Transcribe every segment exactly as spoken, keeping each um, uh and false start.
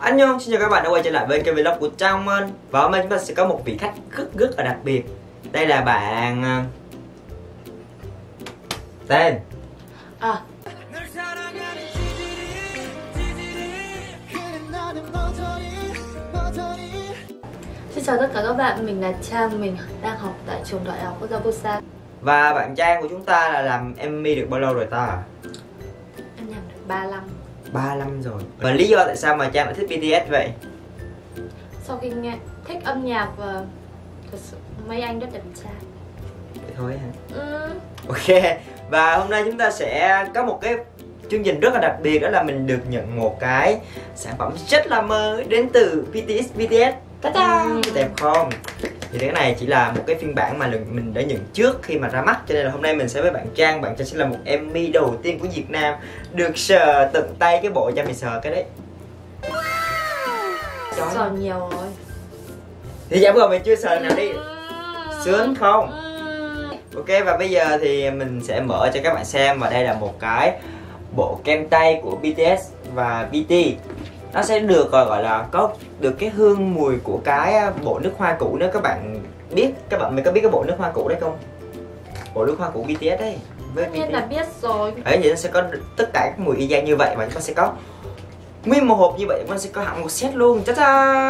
Anh Nhung, xin chào các bạn đã quay trở lại với kênh vlog của Trang Minh. Và hôm nay chúng ta sẽ có một vị khách rất rất là đặc biệt. Đây là bạn tên À Xin chào tất cả các bạn, mình là Trang, mình đang học tại trường Đại học Quốc gia Busan. Và bạn Trang của chúng ta là làm em vê được bao lâu rồi ta? Em làm được ba năm. ba năm rồi. Và lý do tại sao mà Trang lại thích bê tê ét vậy? Sau khi nghe thích âm nhạc và thật sự mấy anh rất đẹp trai. Vậy thôi hả? Ừ. Ok. Và hôm nay chúng ta sẽ có một cái chương trình rất là đặc biệt, đó là mình được nhận một cái sản phẩm rất là mới đến từ bê tê ét. bê tê ét Ta-da! Đẹp không? Thì cái này chỉ là một cái phiên bản mà mình đã nhận trước khi mà ra mắt, cho nên là hôm nay mình sẽ với bạn Trang. Bạn Trang sẽ là một em vê đầu tiên của Việt Nam được sờ tận tay cái bộ cho mình sờ cái đấy. Wow. Sờ nhiều rồi. Thì giả vờ mình chưa sờ nào đi. Sướng không? Ok, và bây giờ thì mình sẽ mở cho các bạn xem. Và đây là một cái bộ kem tay của bê tê ét và bê tê. Nó sẽ được gọi là có được cái hương mùi của cái bộ nước hoa cũ. Nếu các bạn biết, các bạn mình có biết cái bộ nước hoa cũ đấy không? Bộ nước hoa cũ bê tê ét đấy. Tất nhiên là biết rồi. Đấy, thì nó sẽ có tất cả các mùi y chang như vậy. Và chúng ta sẽ có nguyên một hộp như vậy. Nó sẽ có hẳn một set luôn. Cha cha.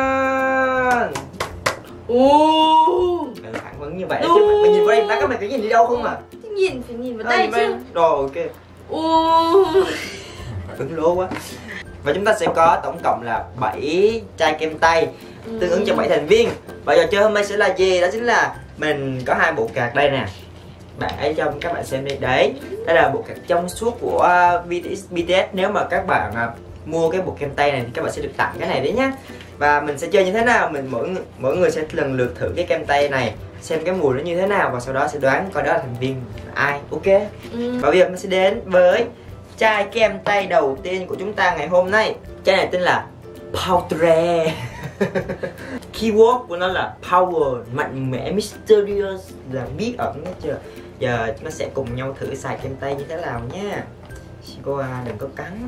Uh. Phản ứng như vậy đấy, chứ mình nhìn vào đây ta có mày cái nhìn đi đâu không à? Nhìn phải nhìn vào tay chứ. Rồi ok. Uh. Phấn lố quá. Và chúng ta sẽ có tổng cộng là bảy chai kem tay tương ứng cho bảy thành viên. Và trò chơi hôm nay sẽ là gì? Đó chính là mình có hai bộ card đây nè. Bạn ấy cho các bạn xem đây. Đấy, đây là bộ card trong suốt của bê tê ét. Nếu mà các bạn mua cái bộ kem tay này thì các bạn sẽ được tặng cái này đấy nhá. Và mình sẽ chơi như thế nào? Mình mỗi mỗi người sẽ lần lượt thử cái kem tay này, xem cái mùi nó như thế nào, và sau đó sẽ đoán coi đó là thành viên ai. Ok. Ừ. Và bây giờ mình sẽ đến với chai kem tay đầu tiên của chúng ta ngày hôm nay. Chai này tên là Powder. Keyword của nó là power, mạnh mẽ, mysterious, là bí ẩn, thấy chưa? Giờ chúng ta sẽ cùng nhau thử xài kem tay như thế nào nha. Cô đừng có cắn.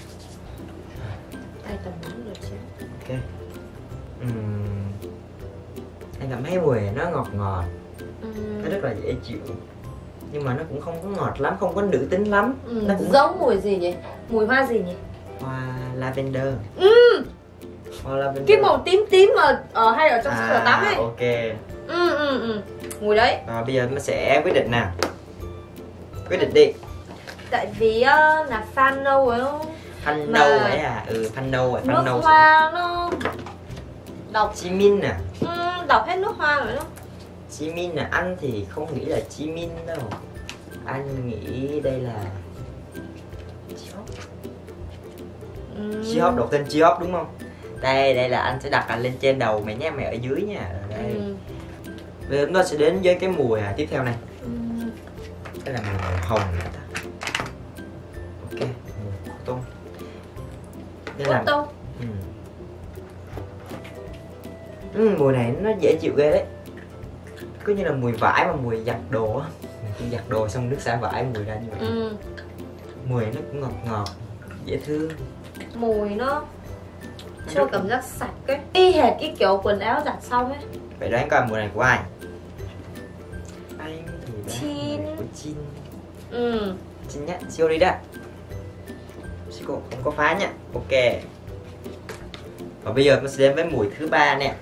Tay tầm nóng rồi chứ. Ok. Uhm. Anh cảm thấy mùi nó ngọt ngọt. Uhm. Nó rất là dễ chịu. Nhưng mà nó cũng không có ngọt lắm, không có nữ tính lắm. Ừ, nó cũng giống mùi gì nhỉ? Mùi hoa gì nhỉ? Hoa lavender. Ừ. Hoa lavender. Cái màu tím tím mà ở hay ở trong sữa à, tắm ấy. Ok. Ừ ừ ừ. Mùi đấy. Rồi bây giờ nó sẽ quyết định nào. Quyết định đi. Tại vì uh, là fan nâu phải không? Fan nâu ấy à? Ừ, fan nâu ấy, fan nâu. Nước hoa nó độc. Jimin à? Ừ, độc hết nước hoa rồi đó. Jimin à? Anh thì không nghĩ là Jimin đâu. Anh nghĩ đây là J-Hope. Ừ. J-Hope, đọc tên J-Hope đúng không? Đây, đây là anh sẽ đặt lên trên đầu mày nhé, mày ở dưới nha. Ở đây. Ừ. Bây giờ chúng ta sẽ đến với cái mùi à, tiếp theo này. Ừ. Đây là mùi hồng này ta. Ok, mùi của tôm. Đây là tôm. Ừ. Ừ, mùi này nó dễ chịu ghê đấy. Cứ như là mùi vải mà mùi giặt đồ á. Mình giặt đồ xong nước xả vải mùi ra như vậy. Ừ. Mùi nó cũng ngọt ngọt, dễ thương. Mùi nó cho cảm giác sạch ấy, y hệt cái kiểu quần áo giặt xong ấy. Vậy đoán coi mùi này của ai? Anh thì đoán Jin. của Jin. Ừ. Jin nhá, siêu đi đã. Siêu không có phá nhá. Ok. Và bây giờ mình sẽ đến với mùi thứ ba nè.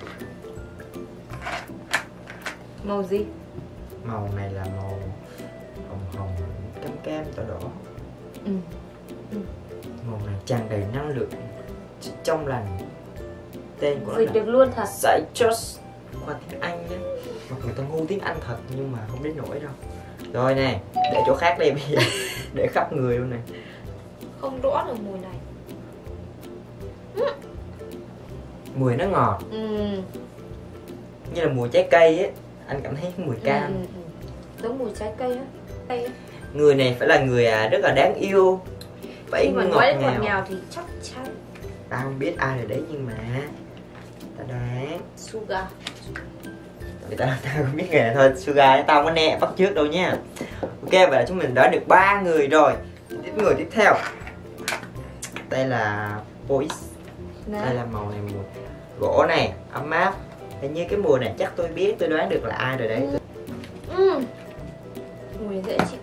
Màu gì? Màu này là màu hồng hồng, cam cam, đỏ đỏ. Ừ. Ừ. Màu này tràn đầy năng lượng, trong lành. Tên của Dịch nó được luôn thật. Citrus qua tiếng Anh nhé. Hoặc người ta ngu tiếng Anh thật nhưng mà không đến nỗi đâu. Rồi nè, để chỗ khác đây bây giờ. Để khắp người luôn này. Không rõ được mùi này. Ừ. Mùi nó ngọt. Ừ. Như là mùi trái cây ấy. Anh cảm thấy mùi cam. Ừ, ừ. Giống mùi trái cây á. Cây á. Người này phải là người à, rất là đáng yêu. Vậy nhưng mà ngọt nói đến ngào. ngọt ngào thì chắc chắn. Tao không biết ai rồi đấy nhưng mà tao đoán Suga. Tao, tao, tao không biết nghề này thôi. Suga tao không có nè bắt trước đâu nha. Ok, vậy là chúng mình đoán được ba người rồi. Tiếp người tiếp theo. Đây là Boys. Nè. Đây là màu này, mùi gỗ này, ấm áp. Hình như cái mùi này chắc tôi biết, tôi đoán được là ai rồi đấy. Ừ. Ừ. Mùi này dễ chịu.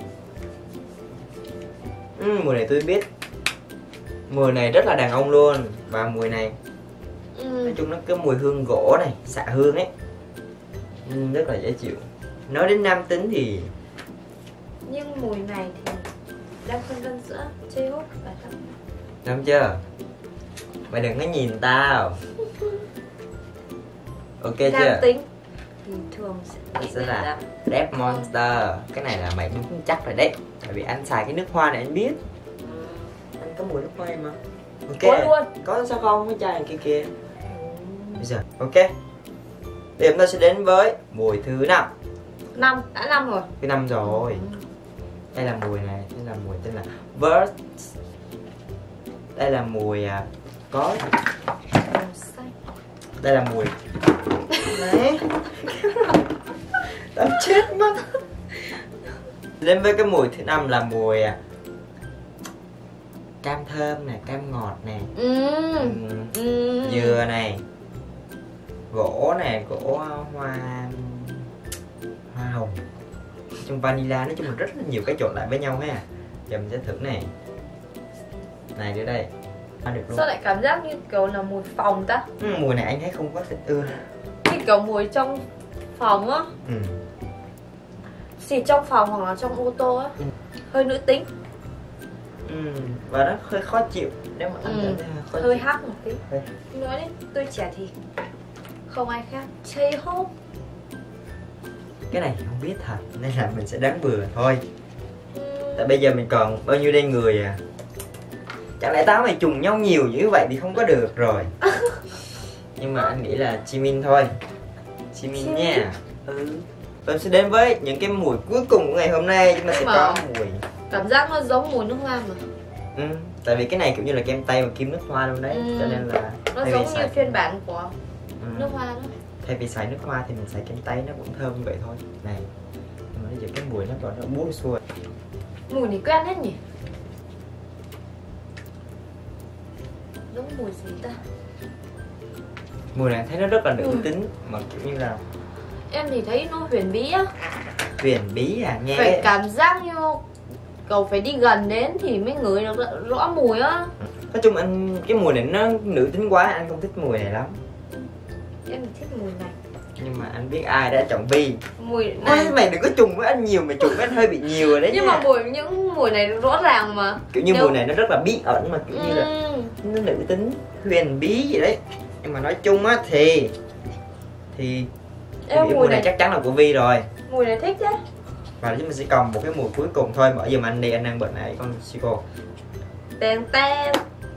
Ừ, mùi này tôi biết. Mùi này rất là đàn ông luôn. Và mùi này Ừ. nói chung nó có mùi hương gỗ này, xạ hương ấy. Ừ, rất là dễ chịu. Nói đến nam tính thì Nhưng mùi này thì đang phân vân giữa J-Hope và Đăng. đúng chưa? Mày đừng có nhìn tao. Ok Nam chưa? tính thì thường sẽ nghĩ Sẽ đến là Đăng. Red Monster. Cái này là mày đúng chắc rồi đấy. Tại vì anh xài cái nước hoa này anh biết. Anh có mùi nước hoa mà. Ok. Có luôn. Có sao không? Cái chai này kia kia. Bây giờ ok. Bây giờ chúng ta sẽ đến với mùi thứ năm. Năm, đã năm rồi. Thứ năm rồi. Ừ. Đây là mùi này, đây là mùi tên là Verse. Đây là mùi à, có Màu xanh. đây là mùi đấy. Tao chết mất. Đến với cái mùi thứ năm là mùi à, cam thơm này, cam ngọt này, Ừ. ừ, Ừ. dừa này, gỗ này, gỗ hoa hoa hồng, trong vanilla. Nói chung là rất là nhiều cái trộn lại với nhau ha. Giờ mình sẽ thử này. Này đưa đây. Ăn được luôn. Sao lại cảm giác như kiểu là mùi phòng ta? Ừ, mùi này anh thấy không có thích ưa. Như kiểu mùi trong phòng á. Ừ. Xịt trong phòng hoặc là trong ô tô á. Ừ. Hơi nữ tính. Ừ. Và nó hơi khó chịu. Nếu mà anh Ừ. cảm thấy khó Hơi chịu. hắc một tí. Đây. Nói đến tôi trẻ thì không ai khác J-Hope. Cái này không biết thật nên là mình sẽ đoán bừa thôi. Ừ. Tại bây giờ mình còn bao nhiêu đây người à. Chẳng lẽ táo mày trùng nhau nhiều như vậy thì không có được rồi. Nhưng mà anh nghĩ là Jimin thôi. Jimin Jimin. nha. Ừ. Tôi sẽ đến với những cái mùi cuối cùng của ngày hôm nay. Chúng ta sẽ Nhưng mà- có mùi Cảm giác nó giống mùi nước hoa mà. ừ. Tại vì cái này kiểu như là kem tay và kim nước hoa luôn đấy. Ừ. Cho nên là Nó thay giống vì như xài- phiên bản của ừ. nước hoa đó. Thay vì xài nước hoa thì mình xài kem tay nó cũng thơm như vậy thôi. Này. Nhưng mà bây giờ cái mùi nó còn nó buốt xuôi. Mùi này quen hết nhỉ? Giống mùi gì ta? Mùi này thấy nó rất là nữ Ừ. tính mà kiểu như là Em thì thấy nó huyền bí á. huyền bí à, nghe Phải cảm giác như cậu phải đi gần đến thì mới ngửi được rõ- rõ mùi á. nói chung anh cái mùi này nó nữ tính quá, anh không thích mùi này lắm. Em thì thích mùi này. Nhưng mà anh biết ai đã chọn Vi. Mùi Ôi, này. mày đừng có trùng với anh nhiều, mày trùng với anh hơi bị nhiều rồi đấy Nhưng nha. mà mùi những mùi này rõ ràng mà. Kiểu như Nếu- mùi này nó rất là bí ẩn mà kiểu như là Ừ. nó nữ tính huyền bí gì đấy. Nhưng mà nói chung á thì thì Em tôi nghĩ mùi mùi này này chắc chắn là của Vi rồi. Mùi này thích đấy. Và chúng mình sẽ còn một cái mùi cuối cùng thôi. Mở giùm anh đi, anh đang bận này con Chico. Tên tên.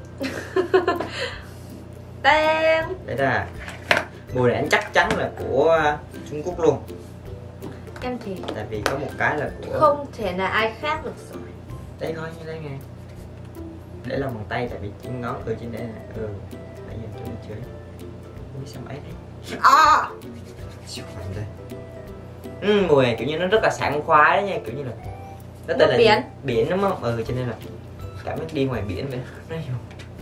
Tên. Đấy là mùi này anh chắc chắn là của Trung Quốc luôn. Em thì Tại vì có một cái là của không thể là ai khác được rồi. đây thôi, như đây nè. Để lòng bàn tay tại vì chân ngón từ trên đây nè. Ừ. Nãy giờ tôi chơi. Ui sao ấy đấy. À. Siêu mạnh rồi. Ừ, mùi này kiểu như nó rất là sảng khoái đấy nha, kiểu như là nó tên Nước là biển. gì? Biển đúng không? Ừ, cho nên là cảm giác đi ngoài biển vậy. Nó hiểu.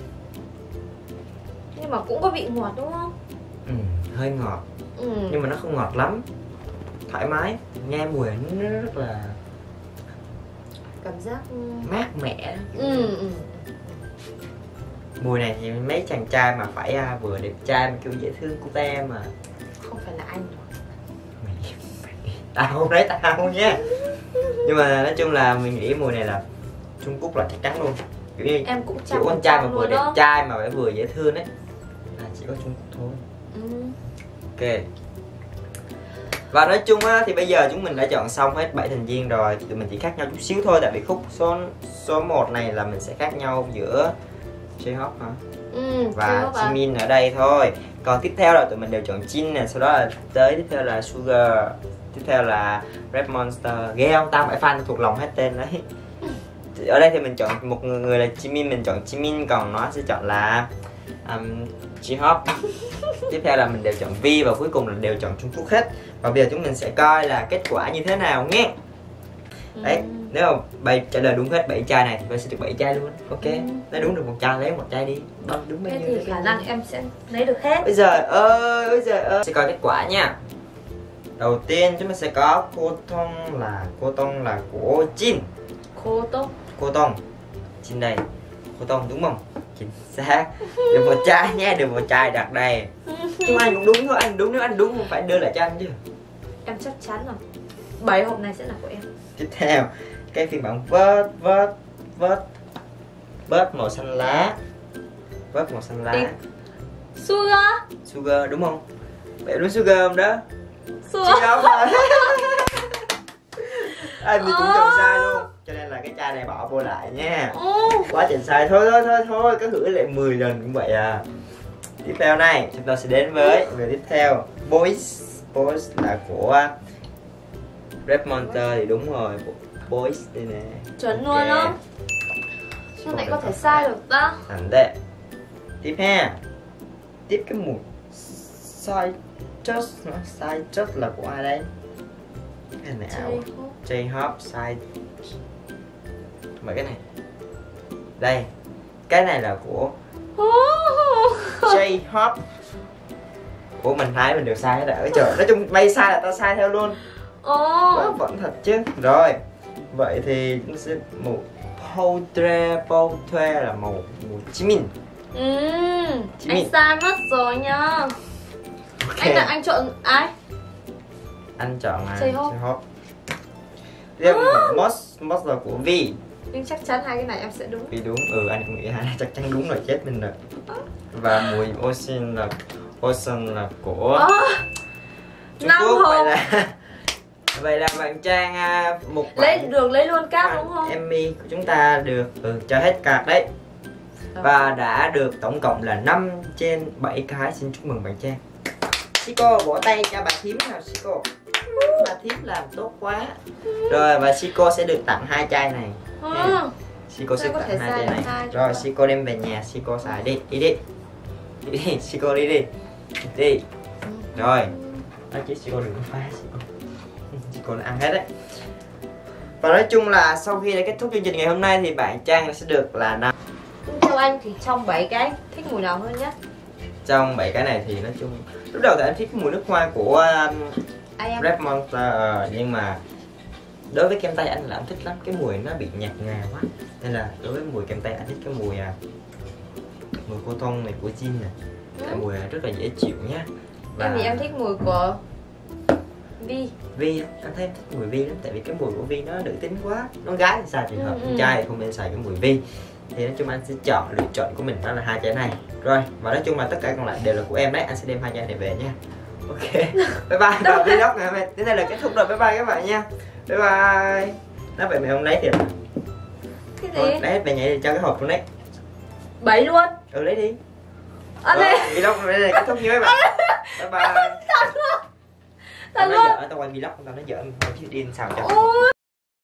Nhưng mà cũng có vị ngọt đúng không? Ừ, hơi ngọt Ừ. nhưng mà nó không ngọt lắm. Thoải mái, nghe mùi nó rất là Cảm giác mát mẻ. ừ, ừ. Mùi này thì mấy chàng trai mà phải à, vừa đẹp trai mà kiểu dễ thương của ta mà. Không phải là anh rồi. Mày, mày, tao không nói tao nha. Nhưng mà nói chung là mình nghĩ mùi này là Trung Quốc là chắc chắn luôn. Kiểu như Em cũng kiểu con trai mà vừa luôn đẹp đó. trai mà phải vừa dễ thương ấy là chỉ có Trung Quốc thôi. Ừ. Ok. Và nói chung á thì bây giờ chúng mình đã chọn xong hết bảy thành viên rồi. Tụi mình chỉ khác nhau chút xíu thôi. Tại vì khúc số số một này là mình sẽ khác nhau giữa J-Hope hả? Ừ, Và Jimin ở đây thôi. Còn tiếp theo là tụi mình đều chọn Jin nè. Sau đó là tới tiếp theo là Sugar. Tiếp theo là Red Monster. Ghê không? Tao phải fan thuộc lòng hết tên đấy. Ở đây thì mình chọn một người, người là Jimin. Mình chọn Jimin. Còn nó sẽ chọn là um, J-Hope. Tiếp theo là mình đều chọn Vi. Và cuối cùng là đều chọn Trung Quốc hết. Và bây giờ chúng mình sẽ coi là kết quả như thế nào nhé. Đấy, Ừ. Nếu mà bay trả lời đúng hết bảy chai này thì bay sẽ được bảy chai luôn. Ok. Ừ. Nếu đúng được một chai lấy một chai đi. Bao đúng bao Thế nhiêu? thì khả năng em sẽ lấy được hết. Bây giờ ơi, bây giờ ơi. Sẽ coi kết quả nha. Đầu tiên chúng ta sẽ có cô tông là cô tông là của Jin. Cô tông. Cô tông. Jin đây. Cô tông đúng không? Chính xác. Được một chai nha, được một chai đặt đây. Nhưng anh cũng đúng thôi, anh đúng, nếu anh đúng không phải đưa lại cho anh chứ. Em chắc chắn rồi. Bảy hộp này sẽ là của em. Tiếp theo, cái phiên bản vớt vớt vớt vớt màu xanh lá. Vớt màu xanh lá. Đi. Sugar. Sugar đúng không? Vậy đúng Sugar không đó? Sugar. Chị đâu rồi. Anh thì cũng chọn sai luôn. Cho nên là cái chai này bỏ vô lại nha. Quá trình sai. Thôi thôi thôi thôi, cứ thử lại mười lần cũng vậy à. Tiếp theo này, chúng ta sẽ đến với người tiếp theo. Boys. Boys là của Red Monster thì đúng rồi. Boys đây nè. Chuẩn Ok. luôn đó. Sao lại có thể sai được ta? Thành đấy. Tiếp ha. Tiếp cái mùi Side Just nó Side Just là của ai đây? Cái này ảo J-Hop Side. Mấy cái này. Đây. Cái này là của J-Hop. Ủa mình thấy mình đều sai hết rồi. Trời, nói chung bay sai là tao sai theo luôn. Ồ. Vẫn thật chứ. Rồi. Vậy thì nó sẽ một Poudre Poudre là màu màu chí minh. Ừ. Chị Anh Minh. sai mất rồi nha. Ok. Anh là anh chọn ai? Anh chọn là J-Hope. J-Hope. Tiếp một Moss Moss là của Vi. Nhưng chắc chắn hai cái này em sẽ đúng. Vi đúng. Ừ anh cũng nghĩ hai chắc chắn đúng rồi, chết mình rồi. Và mùi Ocean là Ocean là của À, Trung năm Quốc. hộp. Vậy là vậy là bạn Trang à, một Lấy bạn được lấy luôn cáp đúng không? Emmy của chúng ta được ừ, cho hết card đấy. Và đã được tổng cộng là năm trên bảy cái. Xin chúc mừng bạn Trang. Siko vỗ tay cho bà thím nào Siko. Bà thím làm tốt quá. Rồi và Siko sẽ được tặng hai chai này. Ừ. Siko sẽ Sao có tặng thể hai sai chai này. hai Rồi chứ? Siko đem về nhà, Siko xài đi, đi đi. Đi đi, Siko đi đi. Đi. Rồi. Nói chứ Siko đừng có phá Siko. Siko nó ăn hết đấy. Và nói chung là sau khi đã kết thúc chương trình ngày hôm nay thì bạn Trang sẽ được là năm. Theo anh thì trong bảy cái thích mùi nào hơn nhá? Trong bảy cái này thì nói chung lúc đầu thì anh thích mùi nước hoa của um, Ai em? Red Monster, nhưng mà đối với kem tay anh là anh thích lắm, cái mùi nó bị nhạt nhòa quá, nên là đối với mùi kem tay anh thích cái mùi à, mùi cô tông này của Jin này. Tại mùi này rất là dễ chịu nhá. Và Em thì em thích mùi của Vi. Vi á, anh thấy em thích mùi Vi lắm, tại vì cái mùi của Vi nó nữ tính quá, nó gái thì xài trường hợp, Ừ, con ừ. trai thì không nên xài cái mùi Vi. Thì nói chung anh sẽ chọn lựa chọn của mình đó là hai chai này. Rồi và nói chung là tất cả còn lại đều là của em đấy, anh sẽ đem hai chai này về nha. Ok, bye bye. Và vlog ngày hôm nay đến đây là kết thúc rồi, bye bye các bạn nha. Bye bye. Nói vậy mày không lấy tiền à? Cái Thôi, gì? lấy hết về nhà đi, cho cái hộp luôn đấy. Bảy luôn. Ừ lấy đi. À Rồi, đây. vlog này là kết thúc như mấy bạn. Bye bye. Thật luôn. Tao Thật nói luôn. giỡn, tao quay vlog tao nói giỡn, tao chứ điên sao cho. Ôi.